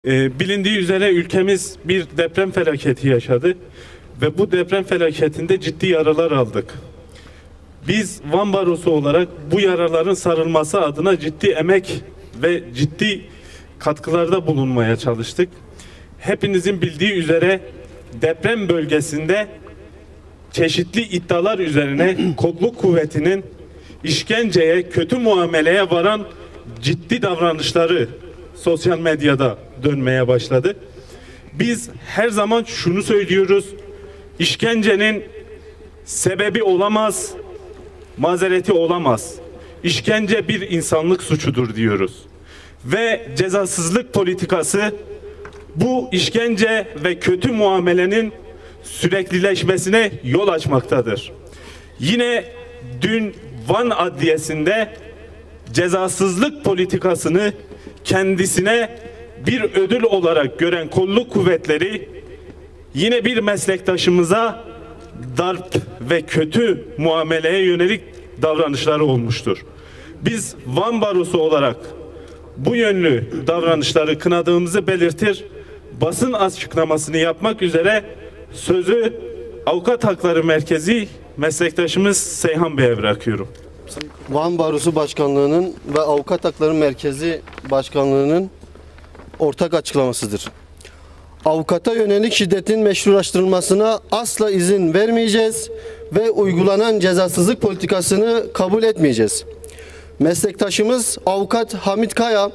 Bilindiği üzere ülkemiz bir deprem felaketi yaşadı ve bu deprem felaketinde ciddi yaralar aldık. Biz Van Barosu olarak bu yaraların sarılması adına ciddi emek ve ciddi katkılarda bulunmaya çalıştık. Hepinizin bildiği üzere deprem bölgesinde çeşitli iddialar üzerine kolluk kuvvetinin işkenceye, kötü muameleye varan ciddi davranışları sosyal medyada dönmeye başladı. Biz her zaman şunu söylüyoruz: işkencenin sebebi olamaz, mazereti olamaz. İşkence bir insanlık suçudur diyoruz. Ve cezasızlık politikası bu işkence ve kötü muamelenin süreklileşmesine yol açmaktadır. Yine dün Van Adliyesi'nde cezasızlık politikasını kendisine bir ödül olarak gören kolluk kuvvetleri yine bir meslektaşımıza darp ve kötü muameleye yönelik davranışları olmuştur. Biz Van Barosu olarak bu yönlü davranışları kınadığımızı belirtir, basın açıklamasını yapmak üzere sözü Avukat Hakları Merkezi meslektaşımız Seyhan Bey'e bırakıyorum. Van Barosu Başkanlığı'nın ve Avukat Hakları Merkezi Başkanlığı'nın ortak açıklamasıdır. Avukata yönelik şiddetin meşrulaştırılmasına asla izin vermeyeceğiz ve uygulanan cezasızlık politikasını kabul etmeyeceğiz. Meslektaşımız Avukat Hamit Kaya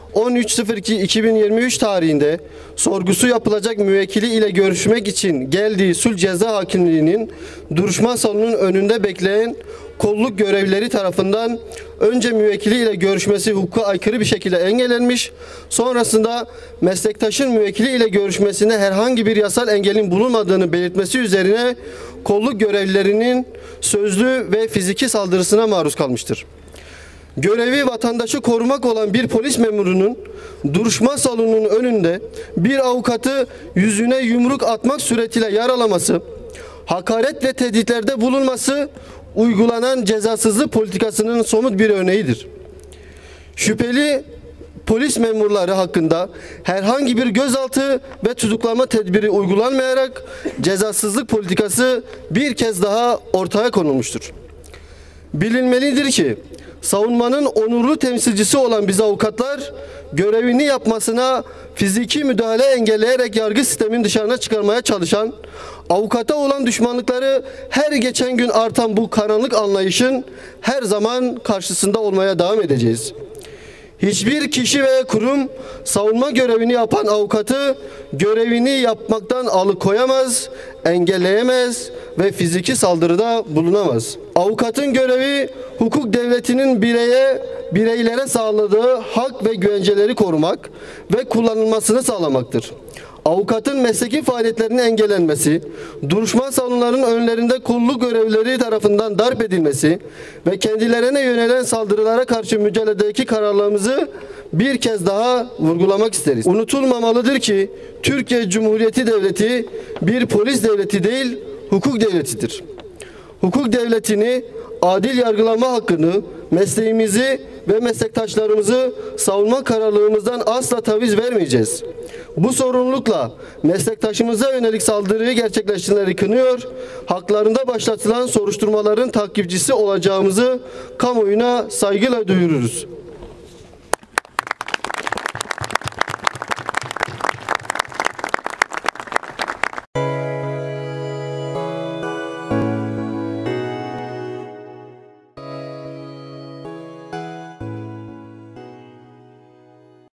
13.02.2023 tarihinde sorgusu yapılacak müvekkili ile görüşmek için geldiği Sulh Ceza Hakimliği'nin duruşma salonunun önünde bekleyen kolluk görevlileri tarafından önce müvekkili ile görüşmesi hukuka aykırı bir şekilde engellenmiş, sonrasında meslektaşın müvekkili ile görüşmesine herhangi bir yasal engelin bulunmadığını belirtmesi üzerine kolluk görevlilerinin sözlü ve fiziki saldırısına maruz kalmıştır. Görevi vatandaşı korumak olan bir polis memurunun duruşma salonunun önünde bir avukatı yüzüne yumruk atmak suretiyle yaralaması, hakaret ve tehditlerde bulunması uygulanan cezasızlık politikasının somut bir örneğidir. Şüpheli polis memurları hakkında herhangi bir gözaltı ve tutuklama tedbiri uygulanmayarak cezasızlık politikası bir kez daha ortaya konulmuştur. Bilinmelidir ki savunmanın onurlu temsilcisi olan biz avukatlar görevini yapmasına fiziki müdahale engelleyerek yargı sistemin dışarına çıkarmaya çalışan, avukata olan düşmanlıkları her geçen gün artan bu karanlık anlayışın her zaman karşısında olmaya devam edeceğiz. Hiçbir kişi veya kurum savunma görevini yapan avukatı görevini yapmaktan alıkoyamaz, engelleyemez ve fiziki saldırıda bulunamaz. Avukatın görevi hukuk devletinin bireylere sağladığı hak ve güvenceleri korumak ve kullanılmasını sağlamaktır. Avukatın mesleki faaliyetlerinin engellenmesi, duruşma salonlarının önlerinde kolluk görevlileri tarafından darp edilmesi ve kendilerine yönelen saldırılara karşı mücadeledeki kararlılığımızı bir kez daha vurgulamak isteriz. Unutulmamalıdır ki Türkiye Cumhuriyeti Devleti bir polis devleti değil, hukuk devletidir. Hukuk devletini, adil yargılama hakkını, mesleğimizi ve meslektaşlarımızı savunma kararlılığımızdan asla taviz vermeyeceğiz. Bu sorumlulukla meslektaşımıza yönelik saldırıyı gerçekleştirenleri kınıyor, haklarında başlatılan soruşturmaların takipçisi olacağımızı kamuoyuna saygıyla duyururuz.